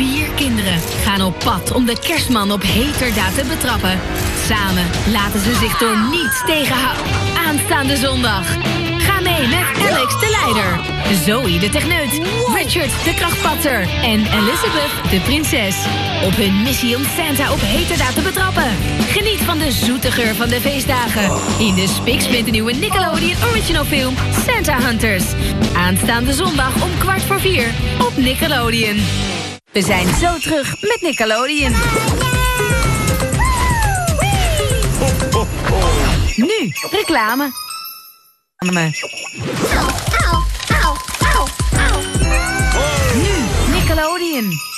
4 kinderen gaan op pad om de kerstman op heterdaad te betrappen. Samen laten ze zich door niets tegenhouden. Aanstaande zondag. Ga mee met Alex de leider, Zoe de techneut, Richard de krachtpatser en Elizabeth de prinses. Op hun missie om Santa op heterdaad te betrappen. Geniet van de zoete geur van de feestdagen in de spiksplinternieuwe Nickelodeon original film Santa Hunters. Aanstaande zondag om 4:15 op Nickelodeon. We zijn zo terug met Nickelodeon. Nu, reclame. Nu, Nickelodeon.